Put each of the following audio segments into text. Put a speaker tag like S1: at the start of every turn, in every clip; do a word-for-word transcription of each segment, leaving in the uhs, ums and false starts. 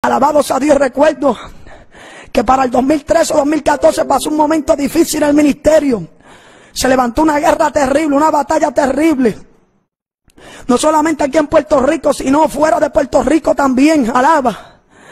S1: Alabados a Dios. Recuerdo que para el dos mil trece o dos mil catorce pasó un momento difícil en el ministerio. Se levantó una guerra terrible, una batalla terrible. No solamente aquí en Puerto Rico, sino fuera de Puerto Rico también. Alaba.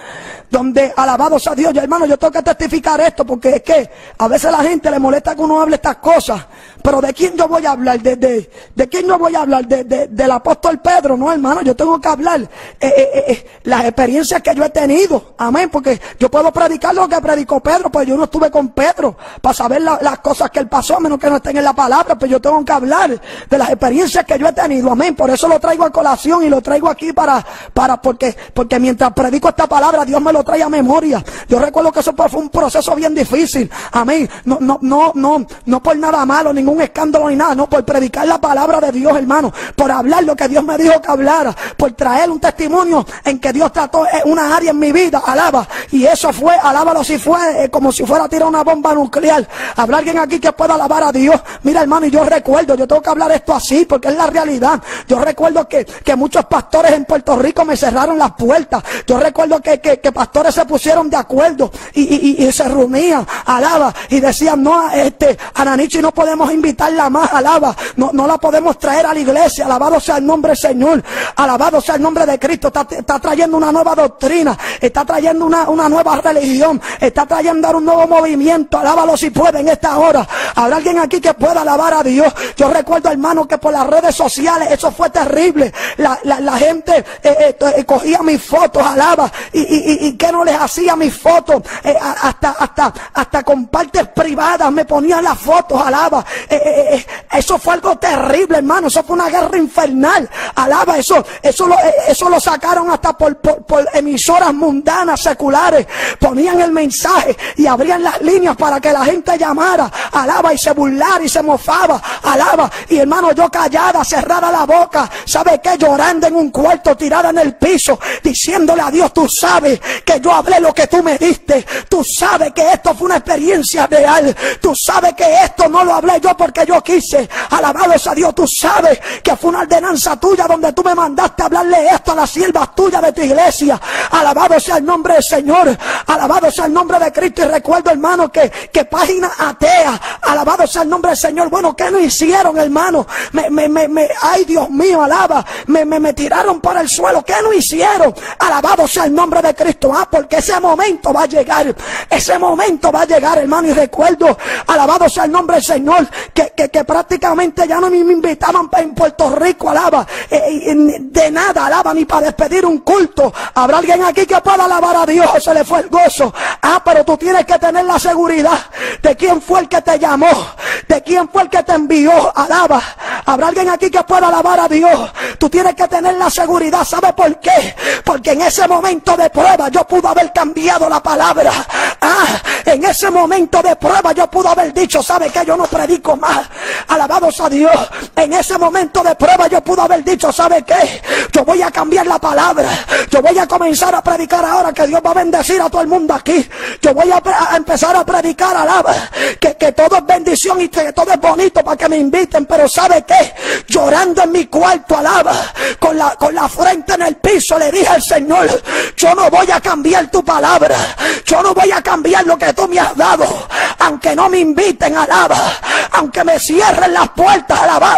S1: Donde, alabados a Dios, yo, hermano, yo tengo que testificar esto, porque es que a veces a la gente le molesta que uno hable estas cosas, pero ¿de quién yo voy a hablar? ¿De, de, de quién yo voy a hablar? ¿De, de, del apóstol Pedro? No, hermano, yo tengo que hablar eh, eh, eh, las experiencias que yo he tenido, amén, porque yo puedo predicar lo que predicó Pedro, pues yo no estuve con Pedro para saber la, las cosas que él pasó, a menos que no estén en la palabra, pero yo tengo que hablar de las experiencias que yo he tenido, amén, por eso lo traigo a colación y lo traigo aquí para, para porque, porque mientras predico esta palabra, Dios me lo trae a memoria. Yo recuerdo que eso fue un proceso bien difícil, amén, no, no, no, no, no por nada malo, ningún escándalo ni nada, no, por predicar la palabra de Dios, hermano, por hablar lo que Dios me dijo que hablara, por traer un testimonio en que Dios trató una área en mi vida, alaba, y eso fue, alábalo si fue, eh, como si fuera a tirar una bomba nuclear. ¿Habrá alguien aquí que pueda alabar a Dios? Mira, hermano, y yo recuerdo, yo tengo que hablar esto así, porque es la realidad. Yo recuerdo que, que muchos pastores en Puerto Rico me cerraron las puertas. Yo recuerdo que, que, que pastores se pusieron de acuerdo y, y, y, y se reunían, alaba, y decían, no, este, a Nanichi no podemos invitarla más, alaba, no, no la podemos traer a la iglesia, alabado sea el nombre del Señor, alabado sea el nombre de Cristo, está, está trayendo una nueva doctrina, está trayendo una, una nueva religión, está trayendo un nuevo movimiento, alábalo si puede en esta hora. ¿Habrá alguien aquí que pueda alabar a Dios? Yo recuerdo, hermano, que por las redes sociales eso fue terrible, la, la, la gente eh, eh, cogía mis fotos, alaba, y, y, y, y que no les hacía mis fotos, eh, hasta, hasta, hasta con partes privadas me ponían las fotos, alaba, eh, eh, eh, eso fue algo terrible, hermano, eso fue una guerra infernal, alaba, eso, eso lo, eh, eso lo sacaron hasta por, por, por emisoras mundanas, seculares, ponían el mensaje y abrían las líneas para que la gente llamara, alaba, y se burlara y se mofaba, alaba, y hermano, yo callada, cerrada la boca, ¿sabe qué? Llorando en un cuarto, tirada en el piso, diciéndole a Dios, tú sabes que yo hablé lo que tú me diste, tú sabes que esto fue una experiencia real, tú sabes que esto no lo hablé yo porque yo quise, alabados a Dios, tú sabes que fue una ordenanza tuya donde tú me mandaste a hablarle esto a las siervas tuyas de tu iglesia, alabado sea el nombre del Señor, alabado sea el nombre de Cristo. Y recuerdo, hermano, que, que página atea, alabado sea el nombre del Señor, bueno, ¿qué no hicieron, hermano? Me, me, me, me, ay Dios mío, alaba, me, me, me tiraron por el suelo, ¿qué no hicieron? Alabado sea el nombre de Cristo, ah, porque ese momento va a llegar, ese momento va a llegar, hermano. Y recuerdo, alabado sea el nombre del Señor, que, que, que prácticamente ya no me invitaban en Puerto Rico, alaba, eh, de nada, alaba, ni para despedir un culto. ¿Habrá alguien aquí que pueda alabar a Dios? Se le fue el gozo. Ah, pero tú tienes que tener la seguridad de quién fue el que te llamó, de quién fue el que te envió, alaba. ¿Habrá alguien aquí que pueda alabar a Dios? Tú tienes que tener la seguridad. ¿Sabe por qué? Porque en ese momento de prueba yo pude haber cambiado la palabra. Ah, en ese momento de prueba yo pude haber dicho, ¿sabe qué? Yo no predico más. Alabados a Dios. En ese momento de prueba yo pude haber dicho, ¿sabe qué? Yo voy a cambiar la palabra. Yo voy a comenzar a predicar ahora que Dios va a bendecir a todo el mundo aquí. Yo voy a, a empezar a predicar, alaba, que, que todo es bendición y que todo es bonito para que me inviten. Pero ¿sabe qué? Llorando en mi cuarto, alaba, con la, con la frente en el piso, le dije al Señor, yo no voy a cambiar tu palabra, yo no voy a cambiar lo que tú me has dado, aunque no me inviten, alaba, aunque me cierren las puertas, alaba,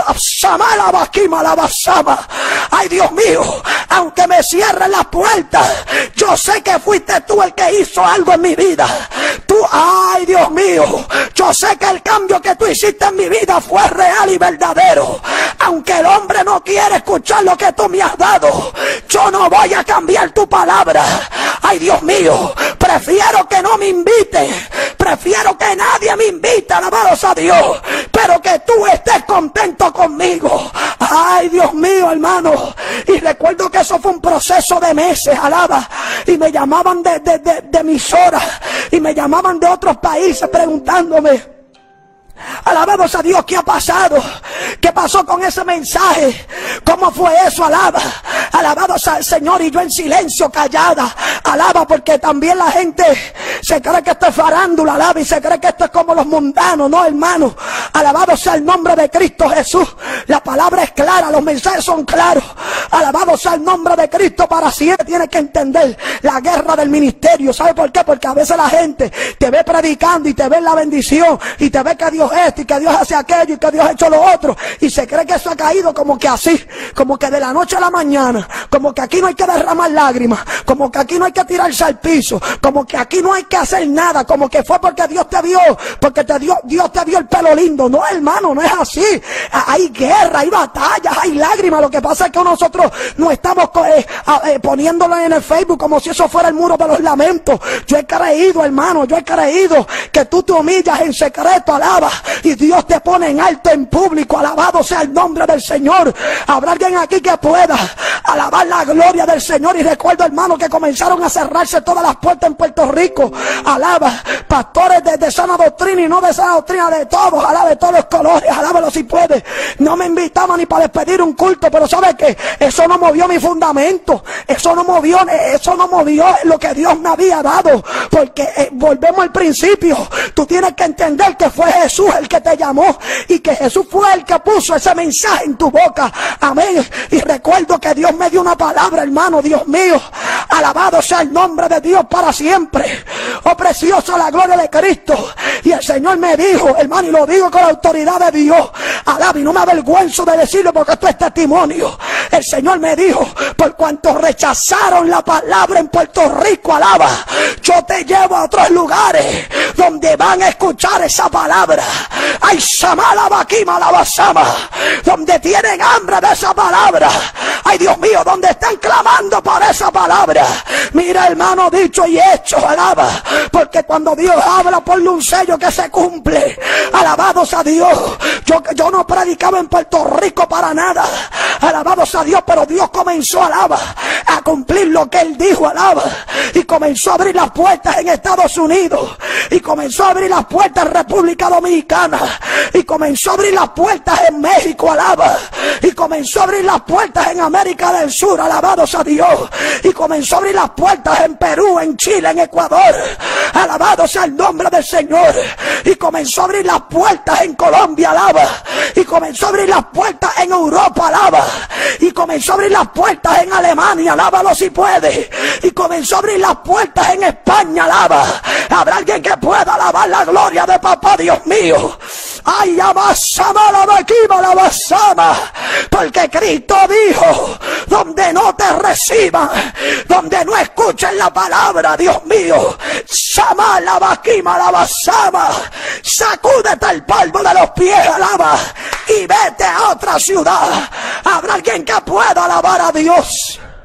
S1: ay Dios mío, aunque me cierren las puertas, yo sé que fuiste tú el que hizo algo en mi vida, tú, ay Dios mío, yo sé que el cambio que tú hiciste en mi vida fue real y verdadero, aunque el hombre no quiere escuchar lo que tú me has dado, yo no voy a cambiar tu palabra. Ay Dios mío, prefiero que no me inviten, prefiero que nadie me invite, alabados a Dios, pero que tú estés contento conmigo. Ay Dios mío, hermano, y recuerdo que eso fue un proceso de meses, alaba, y me llamaban de, de, de, de emisoras, y me llamaban de otros países preguntándome, Alabamos a Dios. ¿Qué ha pasado? ¿Qué pasó con ese mensaje? ¿Cómo fue eso? Alaba. Alabados al Señor. Y yo en silencio, callada. Alaba, porque también la gente se cree que esto es farándula. Alaba, y se cree que esto es como los mundanos. No, hermano. Alabado sea el nombre de Cristo Jesús. La palabra es clara. Los mensajes son claros. Alabado sea el nombre de Cristo para siempre. Tiene que entender la guerra del ministerio. ¿Sabe por qué? Porque a veces la gente te ve predicando y te ve en la bendición y te ve que Dios es esto y que Dios hace aquello y que Dios ha hecho lo otro, y se cree que eso ha caído como que así, como que de la noche a la mañana, como que aquí no hay que derramar lágrimas, como que aquí no hay que tirarse al piso, como que aquí no hay que hacer nada, como que fue porque Dios te vio, porque te dio, Dios te dio el pelo lindo. No, hermano, no es así. Hay guerra, hay batallas, hay lágrimas. Lo que pasa es que nosotros no estamos eh, eh, poniéndolo en el Facebook como si eso fuera el muro de los lamentos. Yo he creído, hermano, yo he creído que tú te humillas en secreto, alaba, y Dios te pone en alto en público. Alabado sea el nombre del Señor. Habrá alguien aquí que pueda alabar la gloria del Señor. Y recuerdo, hermano, que comenzaron a cerrarse todas las puertas en Puerto Rico. Alaba, pastores de, de sana doctrina y no de sana doctrina, de todos, alaba, de todos los colores, alábalo si puede. No me invitaban ni para despedir un culto, pero ¿sabe qué? Eso no movió mi fundamento, eso no movió, eso no movió lo que Dios me había dado, porque eh, volvemos al principio. Tú tienes que entender que fue Jesús el que te llamó y que Jesús fue el que puso ese mensaje en tu boca. Amén. Y recuerdo que Dios me dio una palabra, hermano. Dios mío, alabado sea el nombre de Dios para siempre. Oh, preciosa la gloria de Cristo. Y el Señor me dijo, hermano, y lo digo con la autoridad de Dios, alaba, y no me avergüenzo de decirlo porque esto es testimonio. El Señor me dijo, por cuanto rechazaron la palabra en Puerto Rico, alaba, yo te llevo a otros lugares donde van a escuchar esa palabra. Ay, Samala Bakima la Basama, donde tienen hambre de esa palabra. Ay, Dios mío, donde están clamando por esa palabra. Mira, hermano, dicho y hecho, alaba, porque cuando Dios habla, ponle un sello que se cumple. Alabados a Dios. Yo, yo no predicaba en Puerto Rico para nada. Alabados a Dios, pero Dios comenzó, alaba, a cumplir lo que Él dijo, alaba, y comenzó a abrir las puertas en Estados Unidos, y comenzó a abrir las puertas en República Dominicana, y comenzó a abrir las puertas en México, alaba, y comenzó a abrir las puertas en América del Sur, alabados a Dios, y comenzó a abrir las puertas en Perú, en Chile, en Ecuador, alabados sea el nombre del Señor, y comenzó a abrir las puertas en Colombia, alaba, y comenzó a abrir las puertas en Europa, alaba, y comenzó a abrir las puertas en Alemania, alábalo si puede, y comenzó a abrir las puertas en España, alaba. Habrá alguien que pueda alabar la gloria de papá, Dios mío. Ay, abasama la vaquima, la basama, porque Cristo dijo, donde no te reciban, donde no escuchen la palabra, Dios mío, sama la vaquima, la basama, sacúdete el polvo de los pies, alaba, y vete a otra ciudad. Habrá alguien que pueda alabar a Dios.